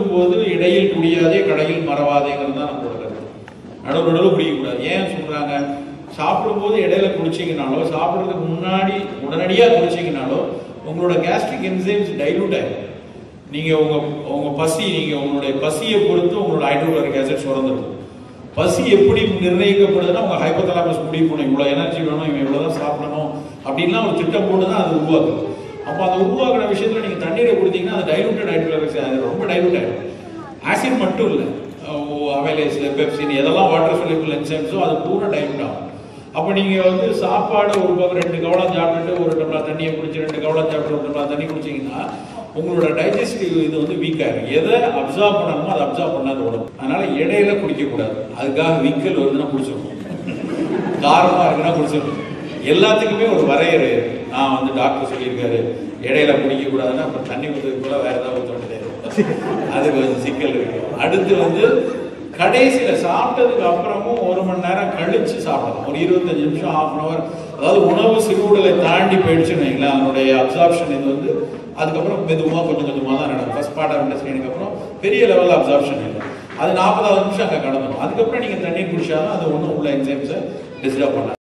போது இடையில் குடியாதே கடையில் மறவாதேங்கிறது தான் நம்மளோட கருத்து. நடுவு குடிக்கக்கூடாது. ஏன் சொல்றாங்க? சாப்பிடும்போது இடையில குடிச்சிங்கனாலோ சாப்பிட்றதுக்கு முன்னாடி உடனடியாக குடிச்சிங்கனாலோ உங்களோட கேஸ்ட்ரிக் என்சைம்ஸ் டைலூட் ஆகும். நீங்கள் உங்கள் பசி, நீங்கள் உங்களுடைய பசியை பொறுத்து உங்களோட ஹைட்ரோக்ளோரிக் ஆசிட் சுரந்துடும். பசி எப்படி நிர்ணயிக்கப்படுதுன்னா உங்கள் ஹைப்போதலாமஸ் முடிவு பண்ணணும், இவ்வளோ எனர்ஜி வேணும், இவன் இவ்வளோ தான் சாப்பிடணும் அப்படின்லாம் ஒரு திட்டம் போட்டு தான் அது உருவாக்குது. அப்போ அந்த உருவாக்குற விஷயத்தில் நீங்கள் தண்ணீரை கொடுத்தீங்கன்னா அது டைலூட்டட் ஹைட்ரோக்ளோரிக் ஆசிட் ரொம்ப டைலூட் ஆகிடும். ஆசிட் மட்டும் இல்லை, அவைலேஸ், பெப்சின் எதெல்லாம் வாட்டர் சொல்யூபிள் என்சைம்ஸோ அது பூரா டைலூட் ஆகும். அப்போ நீங்கள் வந்து சாப்பாடு ஒரு பக்கம் 2 கவளம் சாப்பிட்டுட்டு 1 டம்ளர் தண்ணியை குடிச்சு 2 கவளம் சாப்பிட்டு 1 டம்ளர் தண்ணி குடிச்சிங்கன்னா உங்களோட டைஜஸ்டிவ் இது வந்து வீக் ஆகும். எதை அப்சார்ப் பண்ணணுமோ அதை அப்சார்ப் பண்ணாத உடம்பு. அதனால இடையில குடிக்கக்கூடாது. அதுக்காக விக்கல் வருதுன்னா குடிச்சிடணும், காரமாக இருக்குன்னா குடிச்சிடணும். எல்லாத்துக்குமே ஒரு வரையறை இருக்கு. நான் வந்து டாக்டர் சொல்லியிருக்காரு இடையில குடிக்கக்கூடாதுன்னா அப்புறம் தண்ணி ஊற்றுறதுக்கு கூட வேற ஏதாவது ஊற்ற வேண்டியது, அது கொஞ்சம் சிக்கல் இருக்கு. அடுத்து வந்து கடைசியில் சாப்பிட்டதுக்கு அப்புறமும் 1 மணி நேரம் கழிச்சு சாப்பிடணும். ஒரு 25 நிமிஷம், 1/2 hour. அதாவது உணவு சிறுவுடலை தாண்டி போயிடுச்சுன்னு வைங்களேன், அதனுடைய அப்சார்ப்ஷன் இது வந்து அதுக்கப்புறம் மெதுவாக கொஞ்சம் கொஞ்சமாக தான் நடக்கும். ஃபர்ஸ்ட் பார்ட் ஆஃப் இன்டெஸ்டைனுக்கு அப்புறம் பெரிய லெவலில் அப்சார்ப்ஷன் இல்லை. அது 40வது நிமிஷம் அங்கே கடந்துடும். அதுக்கப்புறம் நீங்கள் தண்ணி குடிச்சாலும் அது ஒன்றும் உள்ள என்சைம்ஸை டிஸ்டர்ப் பண்ணாது.